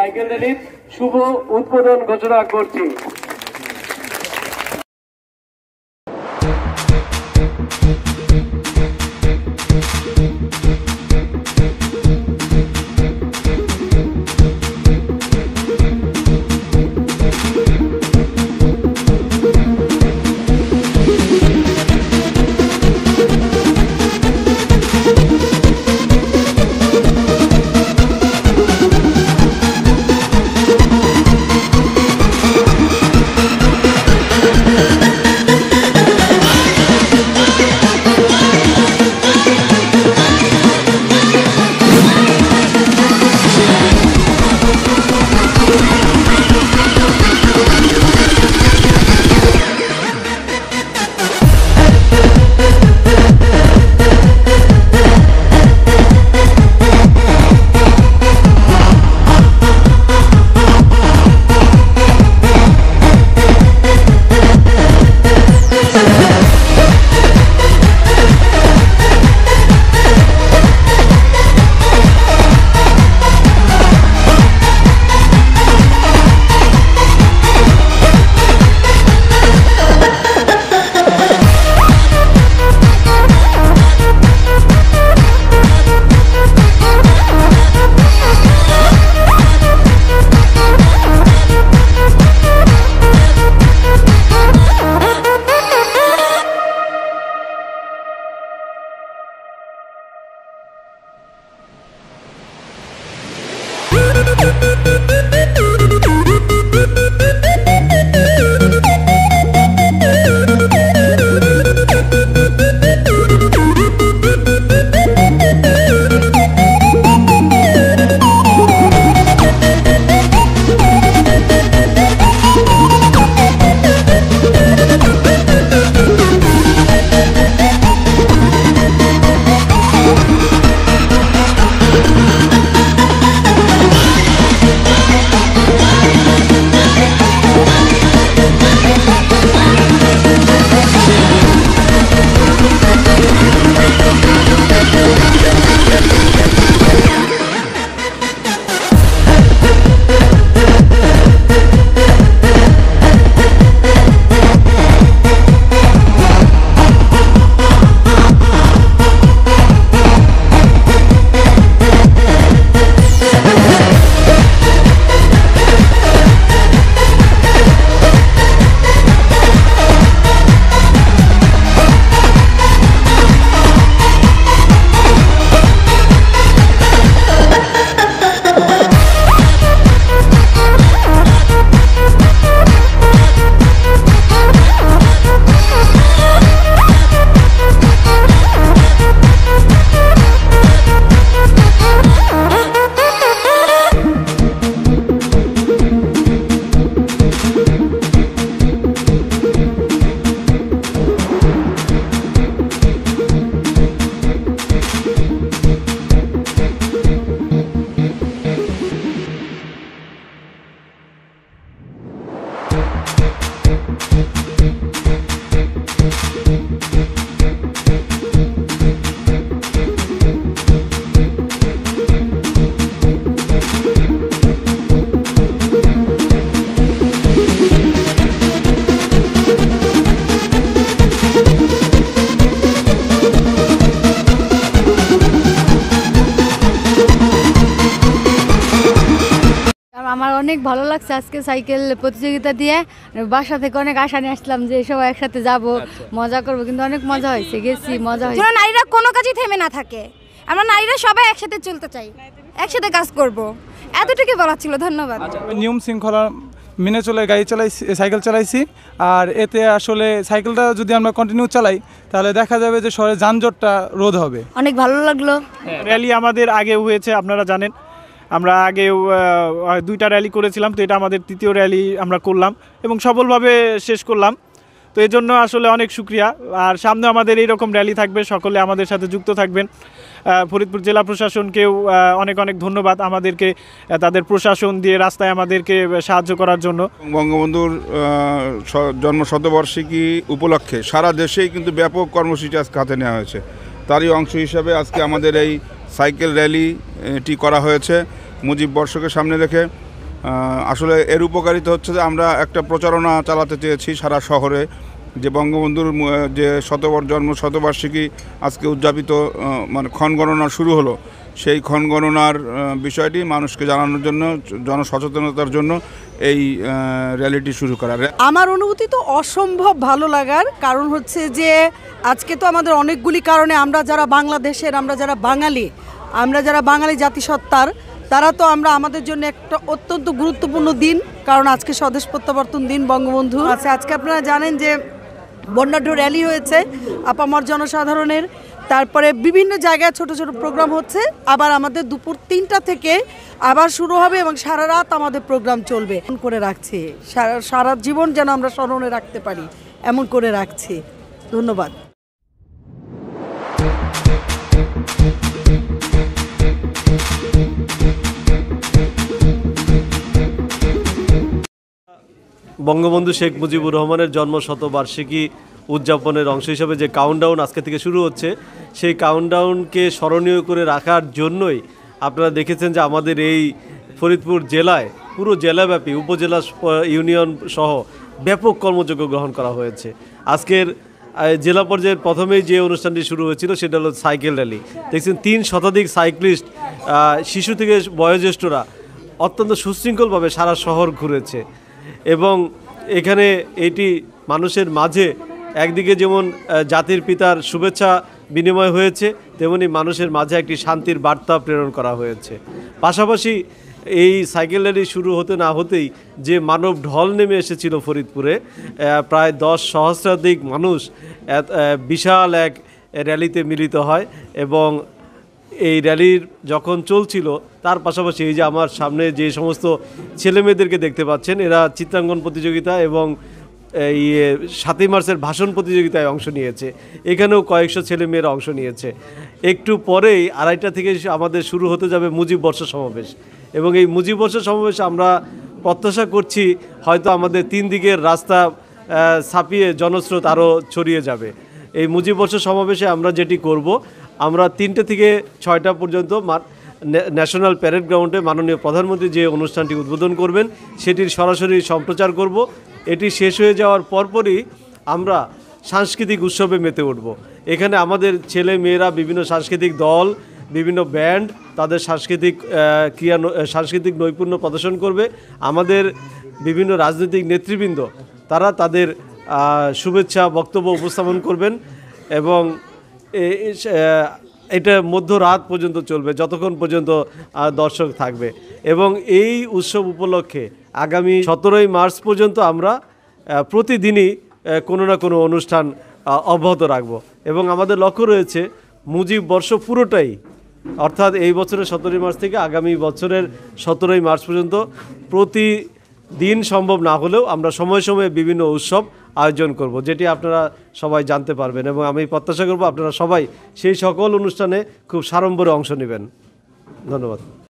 Cycle র্যালির শুভ উদ্বোধন ঘোষণা করছি। আমার অনেক ভালো লাগছে আজকে সাইকেল প্রতিযোগিতা দিয়ে। বাসা থেকে অনেক আশা নিয়ে আসলাম যে সবাই একসাথে যাব, মজা করব, কিন্তু অনেক মজা হয়েছে, গেছি, মজা হয়েছে। নারীরা কোনো কাজই থেমে না থাকে, আমরা নারীরা সবাই একসাথে চলতে চাই, একসাথে কাজ করব, এতটুকু বলা ছিল। ধন্যবাদ। নিয়ম শৃঙ্খলা মেনে চলে গাড়ি চালাইছি, সাইকেল চালাইছি। আর এতে আসলে সাইকেলটা যদি আমরা কন্টিনিউ চালাই তাহলে দেখা যাবে যে শহরে যানজটটা রোধ হবে। অনেক ভালো লাগলো। র্যালি আমাদের আগে হয়েছে, আপনারা জানেন। আমরা আগেও 2টা র্যালি করেছিলাম, তো এটা আমাদের 3য় র্যালি আমরা করলাম এবং সফলভাবে শেষ করলাম। তো এই জন্য আসলে অনেক শুকরিয়া। আর সামনে আমাদের এইরকম র্যালি থাকবে, সকলে আমাদের সাথে যুক্ত থাকবেন। ফরিদপুর জেলা প্রশাসনকেও অনেক অনেক ধন্যবাদ, আমাদেরকে তাদের প্রশাসন দিয়ে রাস্তায় আমাদেরকে সাহায্য করার জন্য। বঙ্গবন্ধুর জন্ম শতবার্ষিকী উপলক্ষে সারা দেশেই কিন্তু ব্যাপক কর্মসূচি আজকে হাতে নেওয়া হয়েছে। তারই অংশ হিসাবে আজকে আমাদের এই সাইকেল র্যালিটি করা হয়েছে মুজিব বর্ষকে সামনে রেখে। আসলে এর উপকারিতা হচ্ছে যে আমরা একটা প্রচারণা চালাতে চেয়েছি সারা শহরে, যে বঙ্গবন্ধুর যে শতবার্ষিকী আজকে উদযাপিত, মানে ক্ষণগণনা শুরু হলো, সেই ক্ষণগণনার বিষয়টি মানুষকে জানানোর জন্য, জনসচেতনতার জন্য এই র্যালিটি শুরু করা। আমার অনুভূতি তো অসম্ভব ভালো লাগার কারণ হচ্ছে যে আজকে তো আমাদের অনেকগুলি কারণে আমরা যারা বাংলাদেশের, আমরা যারা বাঙালি জাতিসত্তার, তারা তো আমাদের জন্য একটা অত্যন্ত গুরুত্বপূর্ণ দিন, কারণ আজকে স্বদেশ প্রত্যাবর্তন দিন বঙ্গবন্ধু আছে। আজকে আপনারা জানেন যে বর্ণাঢ্য র্যালি হয়েছে আপামর জনসাধারণের, তারপরে বিভিন্ন জায়গায় ছোট ছোট প্রোগ্রাম হচ্ছে, আবার আমাদের দুপুর 3টা থেকে আবার শুরু হবে এবং সারা রাত আমাদের প্রোগ্রাম চলবে। এমন করে রাখছি সারা জীবন যেন আমরা স্মরণে রাখতে পারি, এমন করে রাখছি। ধন্যবাদ। বঙ্গবন্ধু শেখ মুজিবুর রহমানের জন্ম শতবার্ষিকী উদযাপনের অংশ হিসাবে যে কাউন্টডাউন আজকে থেকে শুরু হচ্ছে, সেই কাউন্টডাউনকে স্মরণীয় করে রাখার জন্যই আপনারা দেখেছেন যে আমাদের এই ফরিদপুর জেলায় পুরো জেলাব্যাপী উপজেলা ইউনিয়ন সহ ব্যাপক কর্মযজ্ঞ গ্রহণ করা হয়েছে। আজকের জেলা পর্যায়ের প্রথমেই যে অনুষ্ঠানটি শুরু হয়েছিল সেটা হলো সাইকেল র্যালি। দেখছেন 3 শতাধিক সাইক্লিস্ট, শিশু থেকে বয়োজ্যেষ্ঠরা অত্যন্ত সুশৃঙ্খলভাবে সারা শহর ঘুরেছে এবং এখানে এটি মানুষের মাঝে একদিকে যেমন জাতির পিতার শুভেচ্ছা বিনিময় হয়েছে, তেমনি মানুষের মাঝে একটি শান্তির বার্তা প্রেরণ করা হয়েছে। পাশাপাশি এই সাইকেল র্যালি শুরু হতে না হতেই যে মানব ঢল নেমে এসেছিল ফরিদপুরে, প্রায় 10 সহস্রাধিক মানুষ বিশাল এক র্যালিতে মিলিত হয় এবং এই র্যালির যখন চলছিল তার পাশাপাশি এই যে আমার সামনে যে সমস্ত ছেলেমেয়েদেরকে দেখতে পাচ্ছেন, এরা চিত্রাঙ্কন প্রতিযোগিতা এবং এই 7ই মার্চের ভাষণ প্রতিযোগিতায় অংশ নিয়েছে। এখানেও কয়েকশো ছেলেমেয়েরা অংশ নিয়েছে। একটু পরেই 2:30 থেকে আমাদের শুরু হতে যাবে মুজিব বর্ষ সমাবেশ এবং এই মুজিব বর্ষ সমাবেশে আমরা প্রত্যাশা করছি হয়তো আমাদের 3 দিকের রাস্তা ছাপিয়ে জনস্রোত আরও ছড়িয়ে যাবে। এই মুজিব বর্ষ সমাবেশে আমরা যেটি করব, আমরা 3টে থেকে 6টা পর্যন্ত ন্যাশনাল প্যারেড গ্রাউন্ডে মাননীয় প্রধানমন্ত্রী যে অনুষ্ঠানটি উদ্বোধন করবেন সেটির সরাসরি সম্প্রচার করব। এটি শেষ হয়ে যাওয়ার পরপরই আমরা সাংস্কৃতিক উৎসবে মেতে উঠব। এখানে আমাদের ছেলে মেয়েরা বিভিন্ন সাংস্কৃতিক দল, বিভিন্ন ব্যান্ড তাদের সাংস্কৃতিক নৈপুণ্য প্রদর্শন করবে। আমাদের বিভিন্ন রাজনৈতিক নেতৃবৃন্দ তারা তাদের শুভেচ্ছা বক্তব্য উপস্থাপন করবেন এবং এটা মধ্যরাত পর্যন্ত চলবে, যতক্ষণ পর্যন্ত দর্শক থাকবে। এবং এই উৎসব উপলক্ষে আগামী 17ই মার্চ পর্যন্ত আমরা প্রতিদিনই কোনো না কোনো অনুষ্ঠান অব্যাহত রাখব এবং আমাদের লক্ষ্য রয়েছে মুজিব বর্ষ পুরোটাই, অর্থাৎ এই বছরের 17ই মার্চ থেকে আগামী বছরের 17ই মার্চ পর্যন্ত প্রতিদিন সম্ভব না হলেও আমরা সময়ে সময়ে বিভিন্ন উৎসব আয়োজন করব, যেটি আপনারা সবাই জানতে পারবেন এবং আমি প্রত্যাশা করব আপনারা সবাই সেই সকল অনুষ্ঠানে খুব সাড়ম্বরে অংশ নেবেন। ধন্যবাদ।